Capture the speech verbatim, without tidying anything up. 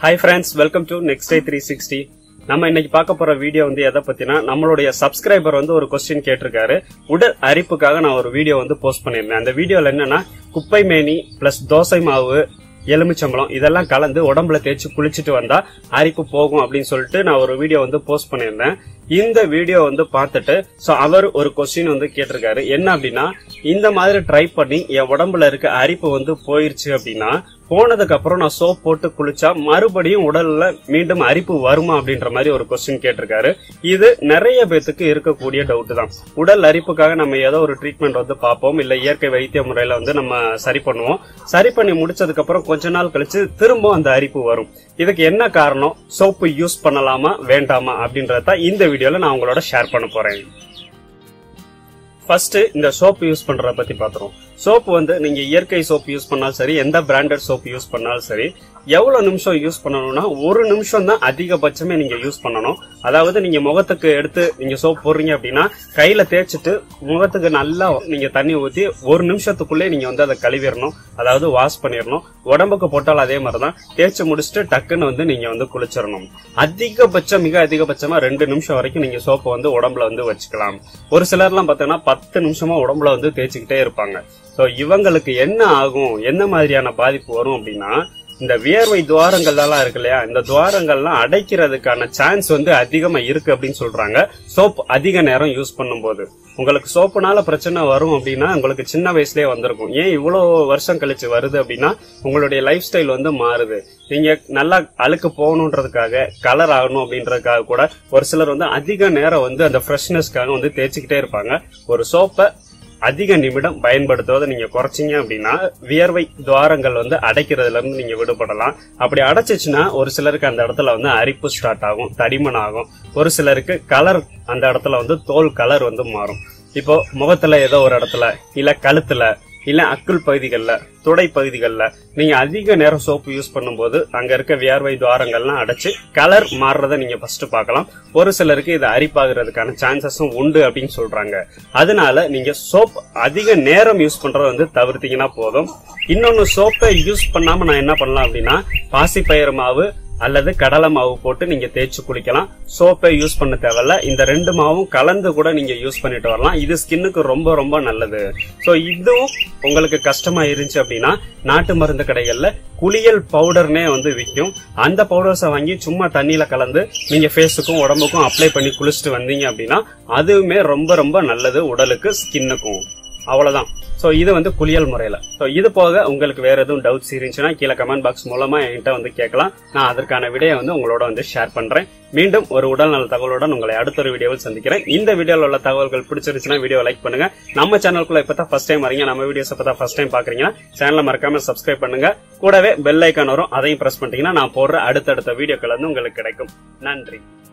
Hi friends, welcome to Next Day three sixty. நம்ம இன்னைக்கு பார்க்க போற வீடியோ வந்து எதை பத்தினா நம்மளுடைய சப்ஸ்கிரைபர் வந்து ஒரு क्वेश्चन கேட்டிருக்காரு. உடல் அரிப்புக்காக நான் ஒரு வீடியோ வந்து போஸ்ட் பண்ணிருந்தேன். அந்த வீடியோல என்னன்னா குப்பை மேனி பிளஸ் தோசை மாவு எலுமிச்சம்பழம் இதெல்லாம் கலந்து உடம்புல தேய்ச்சி குளிச்சிட்டு வந்தா அரிப்பு போகும் அப்படின்னு சொல்லிட்டு நான் ஒரு வீடியோ வந்து போஸ்ட் பண்ணிருந்தேன். இந்த வீடியோ வந்து பார்த்துட்டு சோ அவர் ஒரு क्वेश्चन வந்து கேட்டிருக்காரு. என்ன அப்படின்னா இந்த மாதிரி ட்ரை பண்ணி என் உடம்புல இருக்க அரிப்பு வந்து போயிருச்சு அப்படின்னா போனதுக்கு அப்புறம் நான் சோப் போட்டு குளிச்சா மறுபடியும் உடல்ல மீண்டும் அரிப்பு வருமா அப்படின்ற மாதிரி ஒரு क्वेश्चन கேட்டிருக்காரு. இது நிறைய பேத்துக்கு இருக்கக்கூடிய டவுட் தான். உடல் அரிப்புக்காக நம்ம ஏதோ ஒரு ட்ரீட்மெண்ட் வந்து பார்ப்போம், இல்ல இயற்கை வைத்திய முறையில வந்து நம்ம சரி பண்ணுவோம். சரி பண்ணி முடிச்சதுக்கு அப்புறம் கொஞ்ச நாள் கழிச்சு திரும்ப அந்த அரிப்பு வரும். இதுக்கு என்ன காரணம், சோப்பு யூஸ் பண்ணலாமா வேண்டாமா அப்படின்றத இந்த வீடியோல நான் உங்களோட ஷேர் பண்ண போறேன். ஃபர்ஸ்ட் இந்த சோப்பு யூஸ் பண்றத பத்தி பாத்துறோம். சோப்பு வந்து நீங்க இயற்கை சோப்பு யூஸ் பண்ணாலும் சரி, எந்த பிராண்டட் சோப்பு யூஸ் பண்ணாலும் சரி, எவ்வளவு நிமிஷம் யூஸ் பண்ணணும்னா ஒரு நிமிஷம் தான் அதிகபட்சமே நீங்க யூஸ் பண்ணணும். அதாவது நீங்க முகத்துக்கு எடுத்து நீங்க சோப் போடுறீங்க அப்படின்னா கையில தேய்ச்சிட்டு முகத்துக்கு நல்லா நீங்க தண்ணி ஊத்தி ஒரு நிமிஷத்துக்குள்ளே நீங்க வந்து அதை கழுவிடணும், அதாவது வாஷ் பண்ணிடணும். உடம்புக்கு போட்டாலும் அதே மாதிரிதான் தேய்ச்சி முடிச்சுட்டு டக்குன்னு வந்து நீங்க வந்து குளிச்சிடணும். அதிகபட்சம் மிக அதிகபட்சமா ரெண்டு நிமிஷம் வரைக்கும் நீங்க சோப்பை வந்து உடம்புல வந்து வச்சுக்கலாம். ஒரு சிலர் எல்லாம் பாத்தீங்கன்னா பத்து நிமிஷமா உடம்புல வந்து தேய்ச்சிக்கிட்டே இருப்பாங்க. சோ இவங்களுக்கு என்ன ஆகும், என்ன மாதிரியான பாதிப்பு வரும் அப்படின்னா இந்த வியர்வை துவாரங்கள்லாம் இருக்கு இல்லையா, இந்த துவாரங்கள்லாம் அடைக்கிறதுக்கான சான்ஸ் வந்து அதிகமா இருக்கு அப்படின்னு சொல்றாங்க சோப் அதிக நேரம் யூஸ் பண்ணும்போது. உங்களுக்கு சோப்புனால பிரச்சனை வரும் அப்படின்னா உங்களுக்கு சின்ன வயசுலயே வந்திருக்கும். ஏன் இவ்வளவு வருஷம் கழிச்சு வருது அப்படின்னா உங்களுடைய லைஃப் ஸ்டைல் வந்து மாறுது. நீங்க நல்லா அழுக்கு போகணுன்றதுக்காக, கலர் ஆகணும் அப்படின்றதுக்காக கூட ஒரு சிலர் வந்து அதிக நேரம் வந்து அந்த ஃப்ரெஷ்னஸ்க்காக வந்து தேய்ச்சிக்கிட்டே இருப்பாங்க. ஒரு சோப்பை அதிக நிமிடம் பயன்படுத்துவதை நீங்க குறைச்சிங்க அப்படின்னா வியர்வை துவாரங்கள் வந்து அடைக்கிறதுல இருந்து நீங்க விடுபடலாம். அப்படி அடைச்சிச்சுன்னா ஒரு சிலருக்கு அந்த இடத்துல வந்து அரிப்பு ஸ்டார்ட் ஆகும், தடிமன் ஆகும். ஒரு சிலருக்கு கலர் அந்த இடத்துல வந்து தோல் கலர் வந்து மாறும். இப்போ முகத்துல ஏதோ ஒரு இடத்துல, இல்ல கழுத்துல, இல்ல அக்குள் பகுதிகள்ல, துடை பகுதிகள்ல நீங்க அதிக நேரம் சோப்பு யூஸ் பண்ணும்போது அங்க இருக்க வியர்வை துவாரங்கள்லாம் அடைச்சு கலர் மாறுறத நீங்க ஃபர்ஸ்ட் பார்க்கலாம். ஒரு சிலருக்கு இது அரிப்பாகிறதுக்கான சான்சஸும் உண்டு அப்படின்னு சொல்றாங்க. அதனால நீங்க சோப் அதிக நேரம் யூஸ் பண்றத வந்து தவிர்த்தீங்கன்னா போதும். இன்னொன்னு, சோப்பை யூஸ் பண்ணாம நான் என்ன பண்ணலாம் அப்படின்னா பாசிப்பயிறு மாவு அல்லது கடலை மாவு போட்டு நீங்க தேய்ச்சி குளிக்கலாம். சோப்பை யூஸ் பண்ண தேவையில்ல. இந்த ரெண்டு மாவும் கலந்து கூட நீங்க யூஸ் பண்ணிட்டு வரலாம். இது ஸ்கின்னுக்கு ரொம்ப ரொம்ப நல்லது. சோ இதுவும் உங்களுக்கு கஷ்டமா இருந்துச்சு அப்படின்னா நாட்டு மருந்து கடைகள்ல குளியல் பவுடர்னே வந்து விற்கும். அந்த பவுடர்ஸை வாங்கி சும்மா தண்ணியில கலந்து நீங்க ஃபேஸுக்கும் உடம்புக்கும் அப்ளை பண்ணி குளிச்சுட்டு வந்தீங்க அப்படின்னா அதுவுமே ரொம்ப ரொம்ப நல்லது உடலுக்கு, ஸ்கின்னுக்கும். அவ்வளவுதான். சோ இது வந்து குளியல் முறையில. சோ இது போக உங்களுக்கு வேற எதுவும் டவுட்ஸ் இருந்துச்சுன்னா கீழே கமெண்ட் பாக்ஸ் மூலமா என்கிட்ட வந்து கேட்கலாம். நான் அதற்கான விடையை வந்து உங்களோட வந்து ஷேர் பண்றேன். மீண்டும் ஒரு உடல் நல தகவலுடன் உங்களை அடுத்த ஒரு வீடியோவில் சந்திக்கிறேன். இந்த வீடியோல உள்ள தகவல்கள் பிடிச்சிருச்சுன்னா வீடியோ லைக் பண்ணுங்க. நம்ம சேனலுக்குள்ள இப்பதான் ஃபர்ஸ்ட் டைம் வரீங்க, நம்ம வீடியோஸ் இப்பதான் ஃபர்ஸ்ட் டைம் பாக்குறீங்கன்னா சேனலை மறக்காம சப்ஸ்கிரைப் பண்ணுங்க. கூடவே பெல் ஐக்கான் வரும், அதையும் பிரஸ் பண்ணிட்டீங்கன்னா நான் போடுற அடுத்தடுத்த வீடியோக்கள் வந்து உங்களுக்கு கிடைக்கும். நன்றி.